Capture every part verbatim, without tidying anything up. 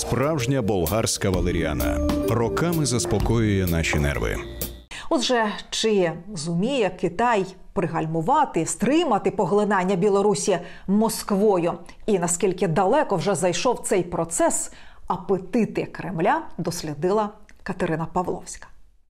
Справжня болгарська валеріана. Роками заспокоює наші нерви. Отже, чи зуміє Китай пригальмувати, стримати поглинання Білорусі Москвою? І наскільки далеко вже зайшов цей процес, апетити Кремля дослідила Катерина Павловська.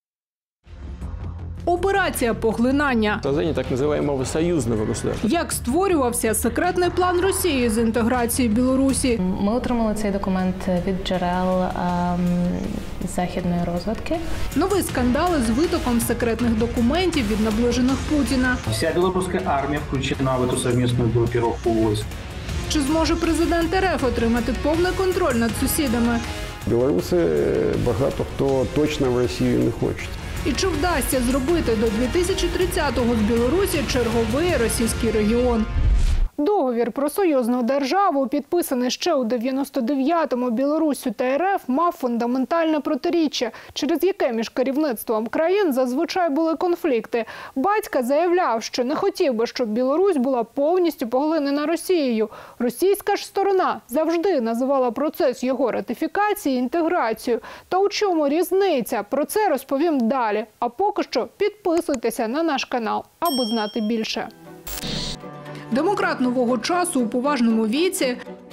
Операція поглинання. Создание так называемого союзного государства. Як створювався секретний план Росії з інтеграції Білорусі? Ми отримали цей документ від джерел ем, західної розвідки. Нові скандали з витоком секретних документів від наближених Путіна. Вся білоруська армія включена в цю совмісну групіровку військ. Чи зможе президент РФ отримати повний контроль над сусідами? Білоруси багато хто точно в Росію не хочуть. І чи вдасться зробити до дві тисячі тридцятого з Білорусі черговий російський регіон? Договір про союзну державу, підписаний ще у дев'яносто дев'ятому Білоруссю та РФ, мав фундаментальне протиріччя, через яке між керівництвом країн зазвичай були конфлікти. Батька заявляв, що не хотів би, щоб Білорусь була повністю поглинена Росією. Російська ж сторона завжди називала процес його ратифікації інтеграцією. Та у чому різниця? Про це розповім далі. А поки що підписуйтеся на наш канал, аби знати більше. Демократ нового часу у поважному віці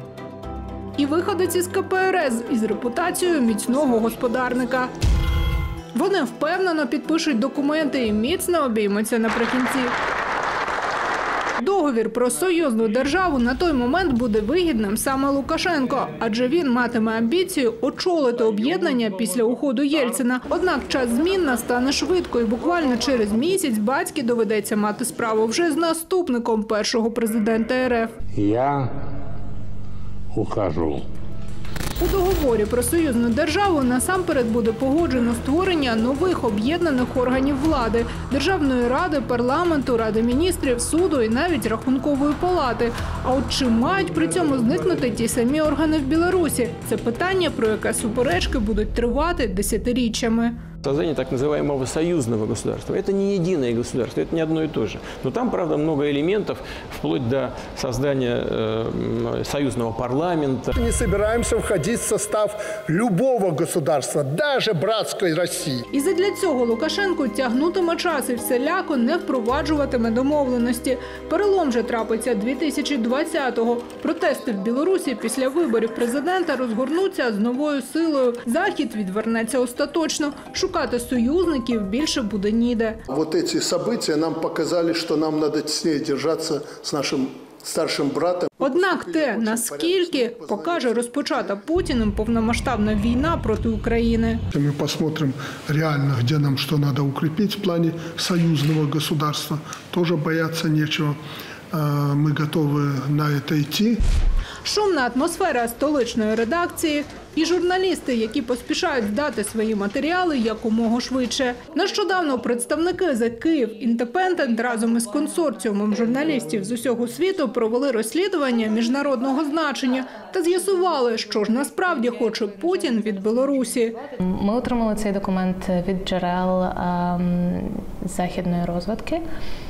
і виходець із ка пе ер ес із репутацією міцного господарника. Вони впевнено підпишуть документи і міцно обіймуться наприкінці. Договір про союзну державу на той момент буде вигідним саме Лукашенко, адже він матиме амбіцію очолити об'єднання після уходу Єльцина. Однак час змін настане швидко і буквально через місяць батьки доведеться мати справу вже з наступником першого президента ер еф. Я ухожу. У договорі про союзну державу насамперед буде погоджено створення нових об'єднаних органів влади – Державної ради, парламенту, Ради міністрів, суду і навіть Рахункової палати. А от чи мають при цьому зникнути ті самі органи в Білорусі? Це питання, про яке суперечки будуть тривати десятиріччями. Создание так называемого союзного государства. Это не единое государство, это не одно и то же. Но там, правда, много элементов, вплоть до создания э, союзного парламента. Не собираемся входить в состав любого государства, даже братской России. І задля цього Лукашенко тягнутиме час і всіляко не впроваджуватиме домовленості. Перелом же трапиться дві тисячі двадцятого. Протести в Білорусі після виборів президента розгорнуться з новою силою. Захід відвернеться остаточно. Шукати союзників більше буде ніде. Вот эти события нам показали, что нам надо теснее держаться с нашим старшим братом. Однак те, наскільки, покаже розпочата Путіним повномасштабна війна проти України. Мы посмотрим реально, где нам что надо укрепить в плане союзного государства. Тоже бояться нечего. Мы готовы на это идти. Шумна атмосфера столичної редакції і журналісти, які поспішають здати свої матеріали якомога швидше. Нещодавно представники The Kyiv Independent разом із консорціумом журналістів з усього світу провели розслідування міжнародного значення та з'ясували, що ж насправді хоче Путін від Білорусі. Ми отримали цей документ від джерел ем, західної розвідки.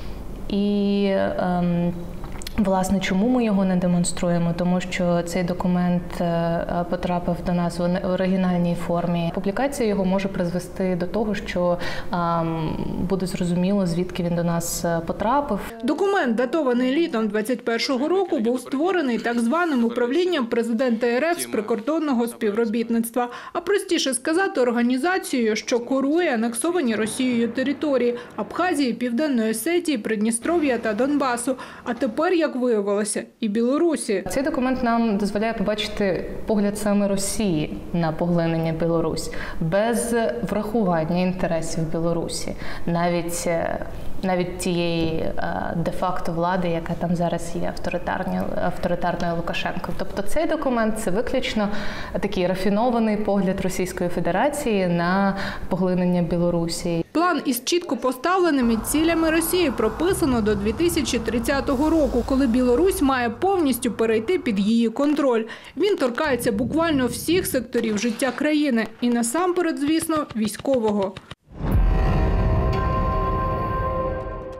І ем, власне, чому ми його не демонструємо? Тому що цей документ потрапив до нас в оригінальній формі. Публікація його може призвести до того, що ем, буде зрозуміло, звідки він до нас потрапив. Документ, датований літом двадцять першого року, був створений так званим управлінням президента ер еф з прикордонного співробітництва. А простіше сказати, організацією, що курує анексовані Росією території – Абхазії, Південної Осетії, Придністров'я та Донбасу. А тепер, як виявилося, і Білорусі. Цей документ нам дозволяє побачити погляд саме Росії на поглинення Білорусь, без врахування інтересів Білорусі, навіть, навіть тієї де-факто влади, яка там зараз є, авторитарною Лукашенко. Тобто цей документ – це виключно такий рафінований погляд Російської Федерації на поглинення Білорусі. План із чітко поставленими цілями Росії прописано до дві тисячі тридцятого року, коли Білорусь має повністю перейти під її контроль. Він торкається буквально всіх секторів життя країни і насамперед, звісно, військового.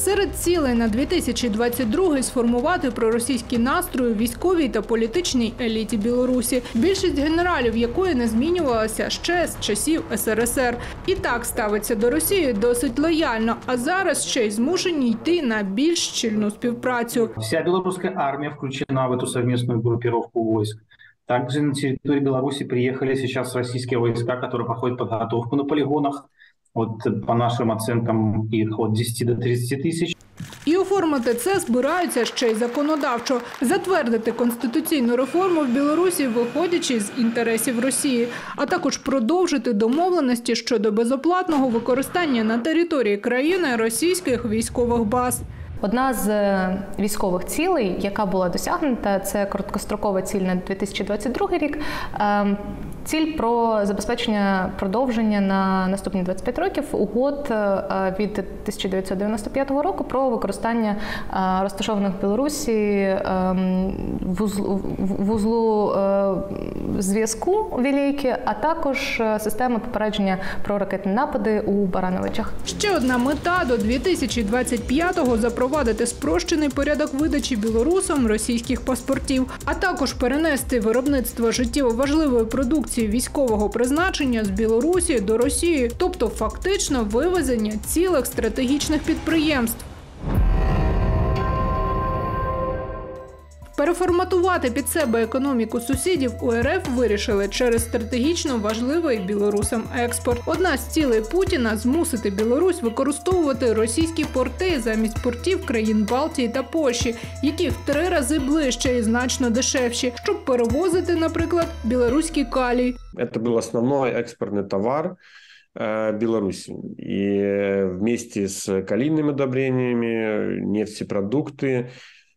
Серед цілей на дві тисячі двадцять другий – сформувати проросійські настрої в військовій та політичній еліті Білорусі, більшість генералів якої не змінювалася ще з часів ес ер ес ер. І так ставиться до Росії досить лояльно, а зараз ще й змушені йти на більш щільну співпрацю. Вся белорусская армия включена в эту совместную группировку войск. Также на территории Беларуси приехали сейчас российские войска, которые проходят подготовку на полигонах. Вот по нашим оценкам их от десяти до тридцати тысяч. І оформити це збираються ще й законодавчо. Затвердити конституційну реформу в Білорусі, виходячи з інтересів Росії, а також продовжити домовленості щодо безоплатного використання на території країни російських військових баз. Одна з військових цілей, яка була досягнута, це короткострокова ціль на дві тисячі двадцять другий рік. Ціль про забезпечення продовження на наступні двадцять п'ять років угод від тисяча дев'ятсот дев'яносто п'ятого року про використання розташованих в Білорусі вузлу, вузлу зв'язку Вілейки, а також системи попередження про ракетні напади у Барановичах. Ще одна мета – до дві тисячі двадцять п'ятого запровадити спрощений порядок видачі білорусам російських паспортів, а також перенести виробництво життєво важливої продукції військового призначення з Білорусі до Росії, тобто фактично вивезення цілих стратегічних підприємств. Переформатувати під себе економіку сусідів у ер еф вирішили через стратегічно важливий білорусам експорт. Одна з цілей Путіна – змусити Білорусь використовувати російські порти замість портів країн Балтії та Польщі, які в три рази ближче і значно дешевші, щоб перевозити, наприклад, білоруський калій. Це був основний експортний товар Беларуси. И вместе с калийными удобрениями, нефтепродукты,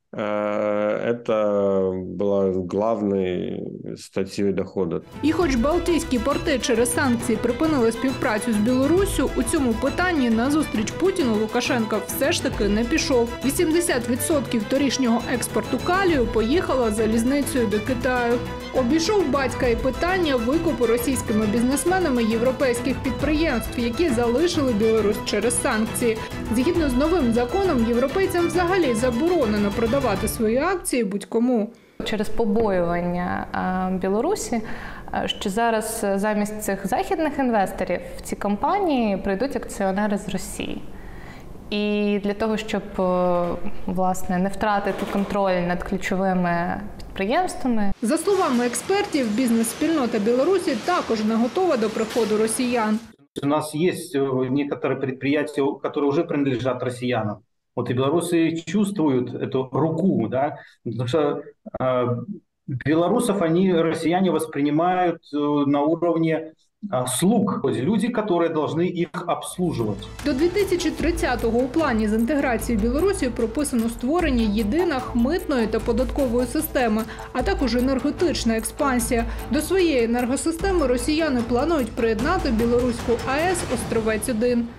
это була главною статтею доходу. І хоч Балтійські порти через санкції припинили співпрацю з Білоруссю, у цьому питанні назустріч Путіну Лукашенко все ж таки не пішов. вісімдесят відсотків торішнього експорту калію поїхало залізницею до Китаю. Обійшов батька і питання викупу російськими бізнесменами європейських підприємств, які залишили Білорусь через санкції. Згідно з новим законом, європейцям взагалі заборонено продавати свої акції будь-кому. Через побоювання Білорусі, що зараз замість цих західних інвесторів в ці компанії прийдуть акціонери з Росії. І для того, щоб, власне, не втратити контроль над ключовими підприємствами. За словами експертів, бізнес-спільнота Білорусі також не готова до приходу росіян. У нас есть некоторые предприятия, которые уже принадлежат россиянам. Вот и белорусы чувствуют эту руку, да, потому что э, белорусов они, россияне, воспринимают на уровне э, слуг, люди, которые должны их обслуживать. До дві тисячі тридцятого у плані з інтеграції Білорусі прописано створення єдиної митної та податкової системи, а також енергетична експансія. До своєї енергосистеми росіяни планують приєднати білоруську а ес «Островець один».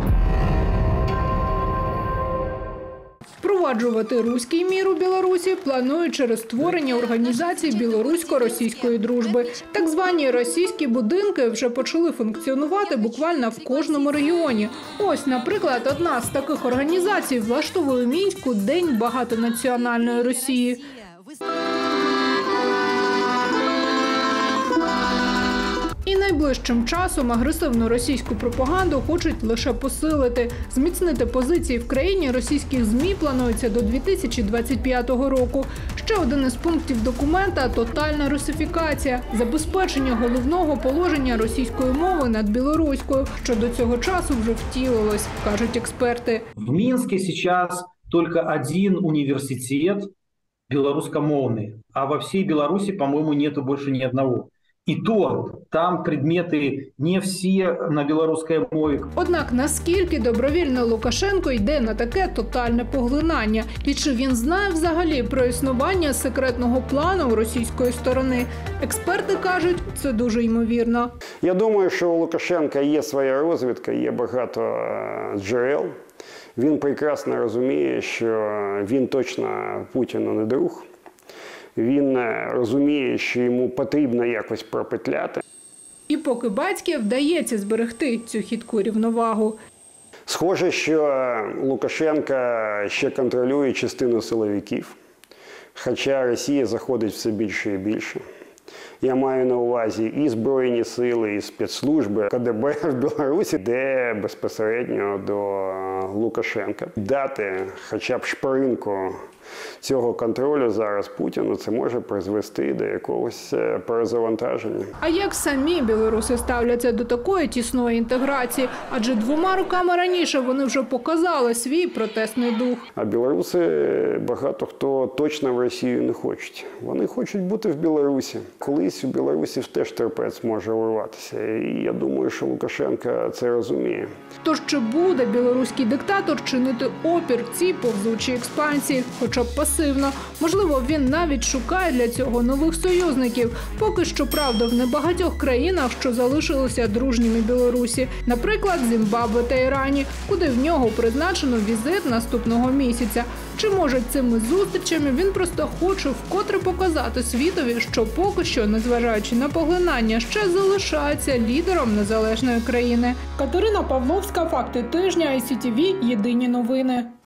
Впроваджувати руський мір у Білорусі планують через створення організації білорусько-російської дружби. Так звані російські будинки вже почали функціонувати буквально в кожному регіоні. Ось, наприклад, одна з таких організацій влаштовує у Мінську День багатонаціональної Росії. І найближчим часом агресивну російську пропаганду хочуть лише посилити. Зміцнити позиції в країні російських ЗМІ планується до дві тисячі двадцять п'ятого року. Ще один із пунктів документа – тотальна русифікація, забезпечення головного положення російської мови над білоруською, що до цього часу вже втілилось, кажуть експерти. В Мінську зараз тільки один університет білоруськомовний, а во всій Білорусі, по-моєму, нету більше ні одного. І то там предмети не всі на білоруській мові. Однак наскільки добровільно Лукашенко йде на таке тотальне поглинання? І чи він знає взагалі про існування секретного плану російської сторони? Експерти кажуть, це дуже ймовірно. Я думаю, що у Лукашенка є своя розвідка, є багато джерел. Він прекрасно розуміє, що він точно Путіну не друг. Він розуміє, що йому потрібно якось пропетляти. І поки батьки вдається зберегти цю хитку рівновагу. Схоже, що Лукашенко ще контролює частину силовиків, хоча Росія заходить все більше і більше. Я маю на увазі і Збройні сили, і спецслужби, Ка Де Бе в Білорусі, де безпосередньо до Лукашенка. Дати хоча б шпаринку цього контролю зараз Путіну, це може призвести до якогось перезавантаження. А як самі білоруси ставляться до такої тісної інтеграції? Адже двома роками раніше вони вже показали свій протестний дух. А білоруси багато хто точно в Росію не хочуть. Вони хочуть бути в Білорусі. Колись у білорусів теж терпець може урватися. І я думаю, що Лукашенко це розуміє. Тож чи буде білоруський диктатор чинити опір цій повзучій експансії? Хоча б пасивно. Можливо, він навіть шукає для цього нових союзників. Поки що, правда, в небагатьох країнах, що залишилися дружніми Білорусі. Наприклад, Зімбабве та Ірані, куди в нього призначено візит наступного місяця. Чи, може, цими зустрічами він просто хоче вкотре показати світові, що поки що, незважаючи на поглинання, ще залишається лідером незалежної країни. Катерина Павловська, «Факти тижня», Ай Сі Ті Ві, Єдині новини.